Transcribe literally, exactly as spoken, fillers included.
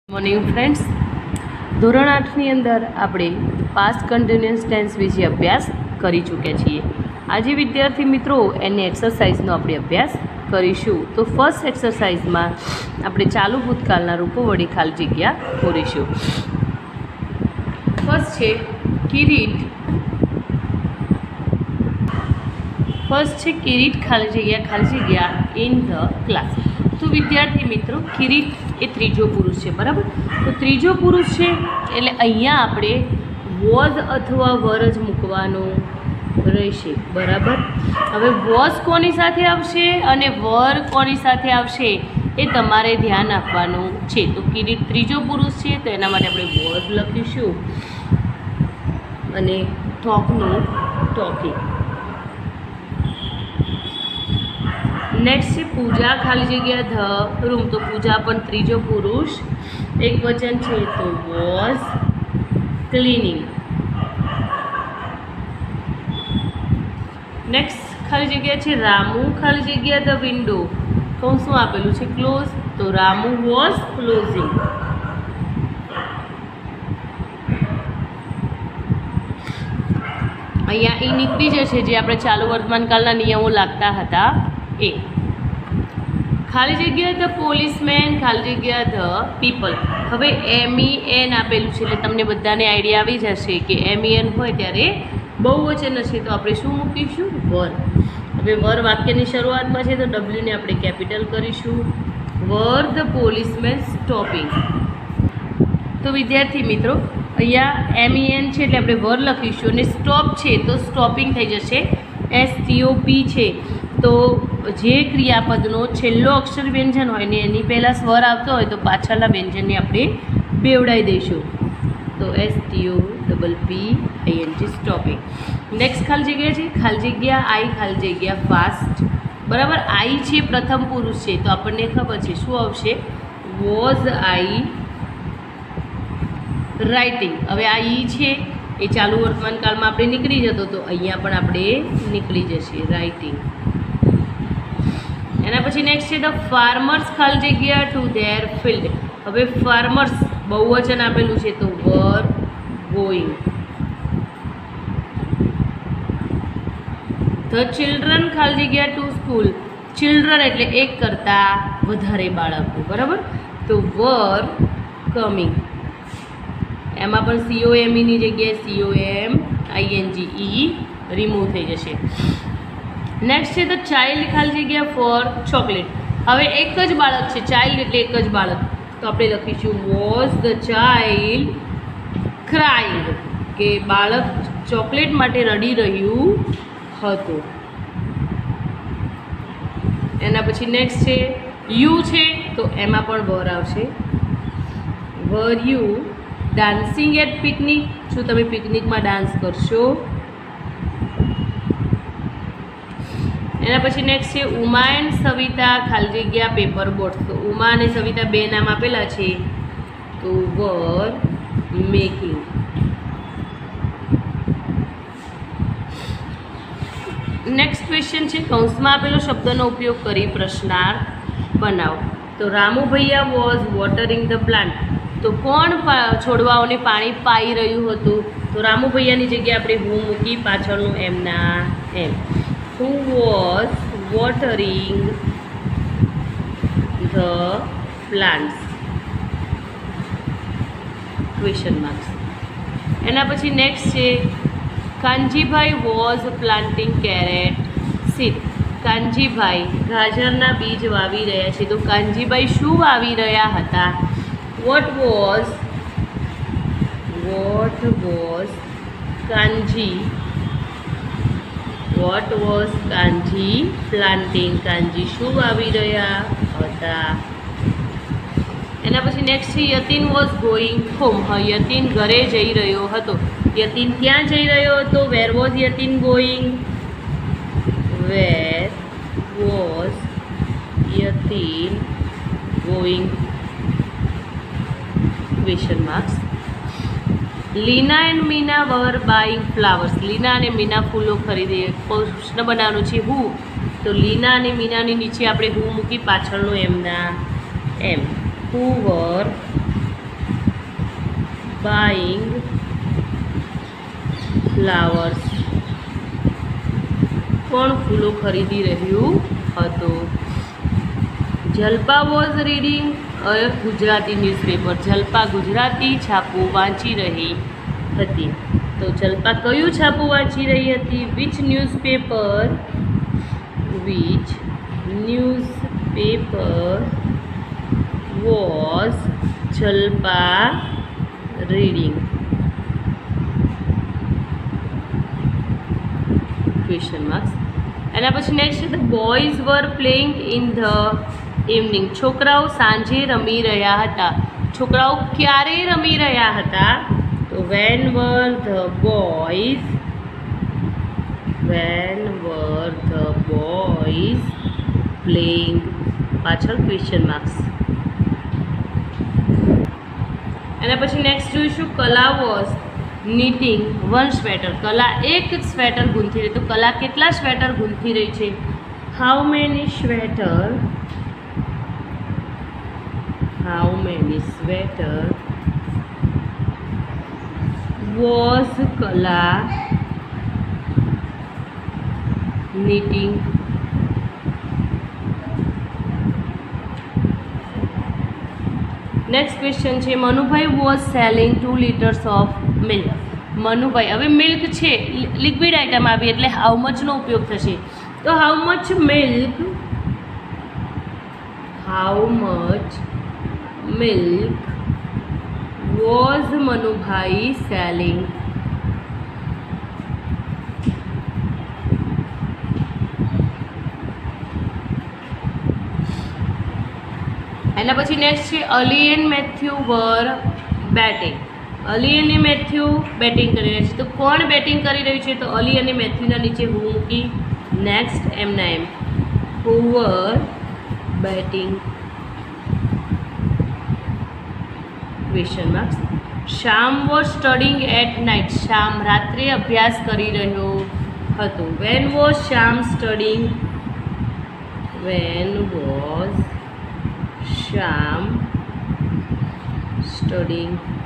Morning friends, ધોરણ આઠની અંદર આપણે પાસ્ટ કન્ટિન્યુઅસ ટેન્સ વિશે અભ્યાસ કરી ચૂક્યા છીએ. આજે વિદ્યાર્થી મિત્રો એની એક્સરસાઇઝનો આપણે અભ્યાસ કરીશું. તો ફર્સ્ટ એક્સરસાઇઝમાં આપણે ચાલુ ભૂતકાળના રૂપો વડે ખાલી જગ્યા પૂરીશું. ફર્સ્ટ છે કિરીટ. ફર્સ્ટ છે કિરીટ ખાલી જગ્યા ખાલી જગ્યા ઇન ધ ક્લાસ. તો વિદ્યાર્થી મિત્રો, કિરીટ એ ત્રીજો પુરુષ છે, બરાબર. તો ત્રીજો પુરુષ છે એટલે અહીંયા આપણે વોઝ અથવા વર જ મૂકવાનું રહેશે, બરાબર. હવે વોઝ કોની સાથે આવશે અને વર કોની સાથે આવશે એ તમારે ધ્યાન આપવાનું છે. તો કિરીટ ત્રીજો પુરુષ છે તો એના માટે આપણે વોઝ લખીશું અને ટોકનું ટોકિંગ. નેક્સ્ટ છે પૂજા ખાલી જગ્યા ધ રૂમ. તો પૂજા પણ ત્રીજો પુરુષ એક વચન છે તો વોઝ ક્લીનિંગ. નેક્સ્ટ ખાલી જગ્યા છે રામુ ખાલી જગ્યા ધ વિન્ડો. કૌંસમાં આપેલું છે ક્લોઝ, તો રામુ વોઝ ક્લોઝિંગ. અહીંયા એ નીકળી જશે જે આપણે ચાલુ વર્તમાનકાળના નિયમો લાગતા હતા એ. ખાલી જગ્યા ધ પોલીસમેન ખાલી જગ્યા ધ પીપલ. હવે એમ ઈ એન આપેલું છે એટલે તમને બધાને આઈડિયા આવી જશે કે એમ ઈ એન હોય ત્યારે બહુવચન હશે તો આપણે શું મૂકીશું? વર. હવે વર વાક્યની શરૂઆતમાં છે તો ડબલ્યુને આપણે કેપિટલ કરીશું. Were the policeman stopping. તો વિદ્યાર્થી મિત્રો, અહીંયા એમ ઈ એન છે એટલે આપણે વર લખીશું અને સ્ટોપ છે તો સ્ટોપિંગ થઈ જશે. એસ ટી ઓ પી છે તો જે ક્રિયાપદનો છેલ્લો અક્ષર વ્યંજન હોય ને એની પહેલાં સ્વર આવતો હોય તો પાછળના વ્યંજનને આપણે બેવડાવી દઈશું. તો S T O double P I N G stopping. Next ખાલી જગ્યા છે ખાલી જગ્યા આઈ ખાલી જગ્યા ફાસ્ટ, બરાબર. આઈ છે પ્રથમ પુરુષ છે તો આપણને ખબર છે શું આવશે? Was I writing. હવે આ ઈ છે એ ચાલુ વર્તમાનકાળમાં આપણે નીકળી જતો તો અહીંયા પણ આપણે નીકળી જશે રાઇટિંગ. એના પછી નેક્સ્ટ છે ધ ફાર્મર્સ ખાલી જગ્યા ટુ ધેર ફિલ્ડ. હવે ફાર્મર્સ બહુવચન આપેલું છે તો વર ગોઈંગ. ધ ચિલ્ડ્રન ખાલી જગ્યા ટુ સ્કૂલ. ચિલ્ડ્રન એટલે એક કરતાં વધારે બાળકો, બરાબર. તો વર કમિંગ. એમાં પણ સીઓ એમ ઈની જગ્યાએ C O M I N G E remove થઈ જશે. નેક્સ્ટ છે ધ ચાઇલ્ડ ખાલી જગ્યા ફોર ચોકલેટ. હવે એક જ બાળક છે, ચાઇલ્ડ એટલે એક જ બાળક, તો આપણે લખીશું વોઝ ધ ચાઇલ્ડ ક્રાઇંગ, કે બાળક ચોકલેટ માટે રડી રહ્યું હતું. એના પછી નેક્સ્ટ છે યુ છે તો એમાં પણ વર આવશે. Were you dancing at picnic. શું તમે પિકનિકમાં ડાન્સ કરશો? એના પછી નેક્સ્ટ છે ઉમા એન્ડ સવિતા ખાલી જગ્યા પેપર બોટ્સ. તો ઉમા અને સવિતા બે નામ આપેલા છે તો વર મેકિંગ. નેક્સ્ટ ક્વેશ્ચન છે કૌંસમાં આપેલો શબ્દનો ઉપયોગ કરી પ્રશ્નાર્થ બનાવો. તો રામુ ભૈયા વોઝ વોટરિંગ ધ પ્લાન્ટ. તો કોણ છોડવાઓને પાણી પાઈ રહ્યું હતું? તો રામુ ભૈયાની જગ્યાએ આપણે હું મૂકી પાછળનું એમના એમ. Who was watering the plants? Question marks. એના પછી નેક્સ્ટ છે Kanjibhai was planting carrot seed. કાનજીભાઈ ગાજરના બીજ વાવી રહ્યા છે તો કાનજીભાઈ શું વાવી રહ્યા હતા? What was what was Kanji what was Kanji planting. Kanji શું વાવી રહ્યા હતા? એના પછી નેક્સ્ટ છે યતીન વોઝ ગોઈંગ હોમ. હા, યતીન ઘરે જઈ રહ્યો હતો. યતીન ક્યાં જઈ રહ્યો હતો? Where was Yatin going? Where was Yatin going? Question marks. Leena and Meena were buying flowers. Leena અને મીના ફૂલો ખરીદે. પ્રશ્ન બનાવવાનો છે હું, તો લીના અને મીનાની નીચે આપણે હું મૂકી પાછળનું એમના એમ. who were buying flowers. કોણ ફૂલો ખરીદી રહ્યું હતું? Jalpa was reading a Gujarati newspaper. Jalpa Gujarati છાપું વાંચી રહી હતી. તો જલ્પા કયું છાપું વાંચી રહી હતી? Which newspaper which newspaper was Jalpa reading? Question marks. એના પછી next the boys were playing in the evening. છોકરાઓ સાંજે રમી રહ્યા હતા. છોકરાઓ ક્યારે રમી રહ્યા હતા? તો when were the boys when were the boys playing. પાછળ ક્વેશ્ચન માર્ક્સ. એના પછી નેક્સ્ટ જોઈશું કલા વોઝ નીટિંગ વન સ્વેટર. કલા એક સ્વેટર ગૂંથી રહી. તો કલા કેટલા સ્વેટર ગૂંથી રહી છે? How many sweater how many sweater was Kala knitting? Next question છે Manubhai was selling two litres of milk. Manubhai, હવે મિલ્ક છે લિક્વિડ આઇટમ આવી એટલે હાઉ મચનો ઉપયોગ થશે. તો how much milk how much milk was Manubhai selling? એના પછી નેક્સ્ટ છે Ali and Matthew were batting. Ali અને મેથ્યુ બેટિંગ કરી રહ્યા છે. તો કોણ બેટિંગ કરી રહ્યું છે? તો અલી અને મેથ્યુના નીચે હું મૂકી નેક્સ્ટ એમના એમ who were batting? Question marks. Shyam was studying at night. Shyam રાત્રે અભ્યાસ કરી રહ્યો હતો. When was Shyam studying when was Shyam studying